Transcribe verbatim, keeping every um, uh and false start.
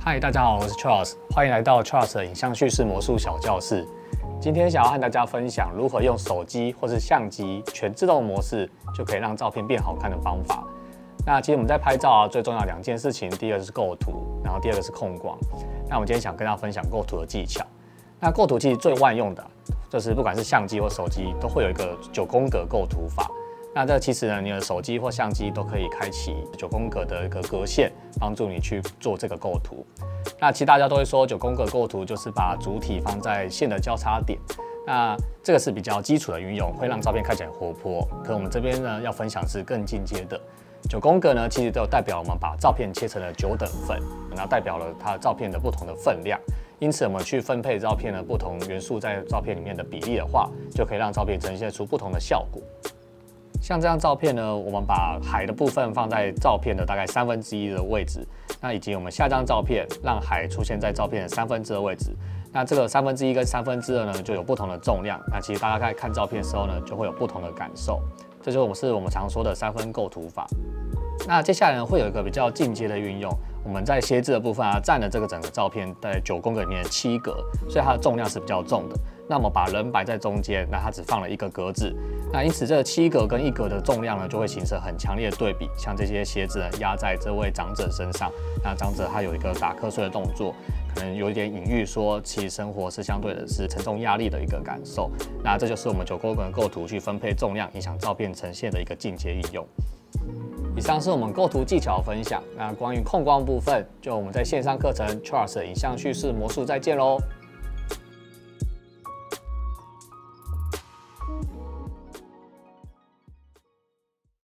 嗨，大家好，我是 Charles， 欢迎来到 Charles 的影像叙事魔术小教室。今天想要和大家分享如何用手机或是相机全自动模式就可以让照片变好看的方法。那其实我们在拍照啊，最重要的两件事情，第一个是构图，然后第二个是控光。那我们今天想跟大家分享构图的技巧。那构图其实最万用的，就是不管是相机或手机，都会有一个九宫格构图法。那这其实呢，你的手机或相机都可以开启九宫格的一个格线，帮助你去做这个构图。那其实大家都会说九宫格构图就是把主体放在线的交叉点，那这个是比较基础的运用，会让照片看起来活泼。可我们这边呢要分享是更进阶的九宫格呢，其实都代表我们把照片切成了九等份，然后代表了它照片的不同的分量。因此，我们去分配照片的不同元素在照片里面的比例的话，就可以让照片呈现出不同的效果。像这张照片呢，我们把海的部分放在照片的大概三分之一的位置，那以及我们下张照片让海出现在照片的三分之二位置。那这个三分之一跟三分之二呢，就有不同的重量。那其实大家在看照片的时候呢，就会有不同的感受。这就是我们常说的三分构图法。那接下来呢，会有一个比较进阶的运用。我们在楔字的部分啊，占了这个整个照片在九宫格里面的七格，所以它的重量是比较重的。那我们把人摆在中间，那它只放了一个格子，那因此这七格跟一格的重量呢，就会形成很强烈的对比。像这些楔字呢，压在这位长者身上，那长者他有一个打瞌睡的动作，可能有一点隐喻说，其实生活是相对的是沉重压力的一个感受。那这就是我们九宫格构图去分配重量，影响照片呈现的一个进阶应用。以上是我们构图技巧的分享。那关于控光部分，就我们在线上课程 Charles 的影像叙事魔术再见喽。